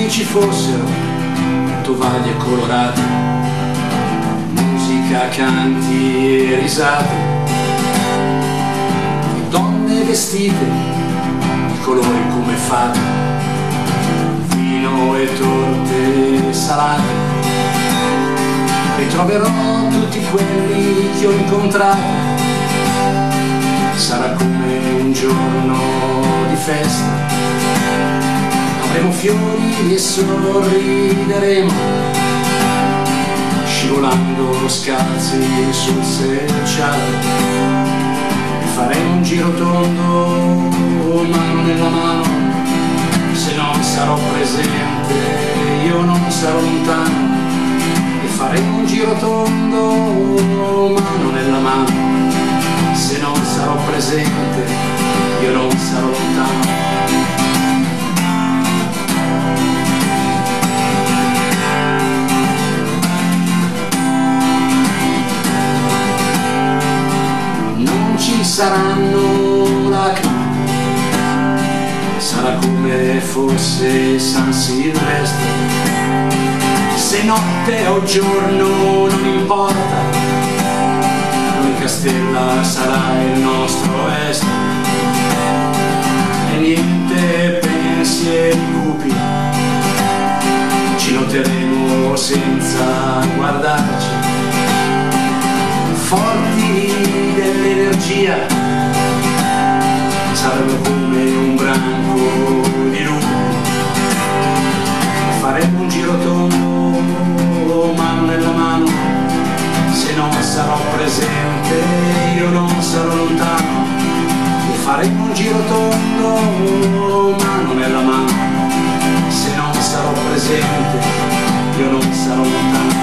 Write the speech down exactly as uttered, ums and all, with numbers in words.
giorni ci fossero tovaglie colorate, musica, canti e risate, donne vestite di colori come fate, vino e torte salate. Ritroverò tutti quelli che ho incontrato, sarà come un giorno di festa, avremo fiori e sorrideremo, scivolando scalzi sul selciato, e faremo un giro tondo, mano nella mano. Se non sarò presente io non sarò lontano, e faremo un giro tondo, mano nella mano. Se non sarò presente io non sarò lontano. Ci saranno lacrime, sarà come fosse San Silvestre. Se notte o giorno non importa, l'unica stella sarà il nostro est. E niente pensieri cupi, ci noteremo senza guardarci, forti dell'energia, saremo come un branco di lupi. Faremo un giro tondo, mano nella mano. Se non sarò presente io non sarò lontano, e faremo un giro tondo, mano nella mano. Se non sarò presente io non sarò lontano.